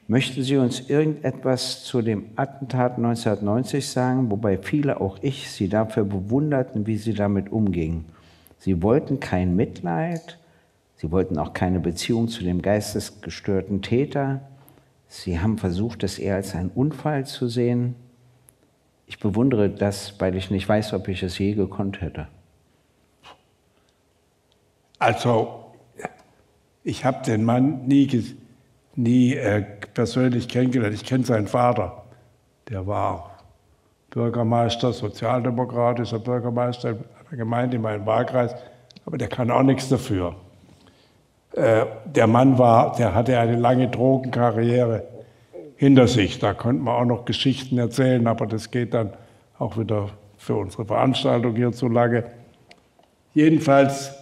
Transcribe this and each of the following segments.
Möchten Sie uns irgendetwas zu dem Attentat 1990 sagen, wobei viele, auch ich, Sie dafür bewunderten, wie Sie damit umgingen? Sie wollten kein Mitleid, Sie wollten auch keine Beziehung zu dem geistesgestörten Täter. Sie haben versucht, es eher als einen Unfall zu sehen. Ich bewundere das, weil ich nicht weiß, ob ich es je gekonnt hätte. Also, ich habe den Mann nie persönlich kennengelernt. Ich kenne seinen Vater. Der war Bürgermeister, sozialdemokratischer Bürgermeister einer Gemeinde in meinem Wahlkreis, aber der kann auch nichts dafür. Der Mann der hatte eine lange Drogenkarriere hinter sich. Da könnte man auch noch Geschichten erzählen, aber das geht dann auch wieder für unsere Veranstaltung hier zu lange. Jedenfalls,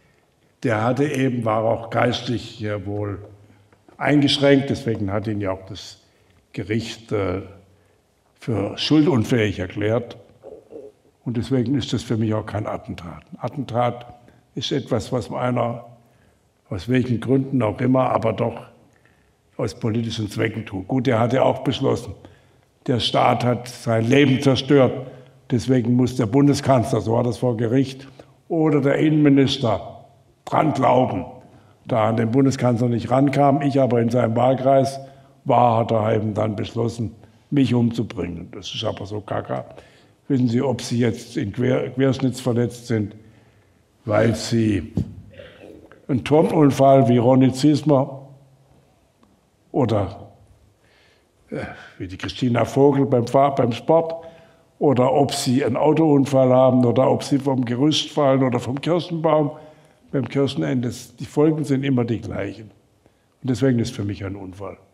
war auch geistlich wohl eingeschränkt, deswegen hat ihn ja auch das Gericht für schuldunfähig erklärt. Und deswegen ist das für mich auch kein Attentat. Ein Attentat ist etwas, was einer, aus welchen Gründen auch immer, aber doch aus politischen Zwecken tut. Gut, er hat ja auch beschlossen, der Staat hat sein Leben zerstört. Deswegen muss der Bundeskanzler, so war das vor Gericht, oder der Innenminister dran glauben. Da an den Bundeskanzler nicht rankam, ich aber in seinem Wahlkreis war, hat er eben dann beschlossen, mich umzubringen. Das ist aber so gaga. Wissen Sie, ob Sie jetzt in querschnittsverletzt sind, weil Sie einen Turnunfall wie Ronny Ziesmer oder wie die Christina Vogel beim Sport, oder ob Sie einen Autounfall haben oder ob Sie vom Gerüst fallen oder vom Kirschenbaum beim Kirchenende. Die Folgen sind immer die gleichen. Und deswegen ist es für mich ein Unfall.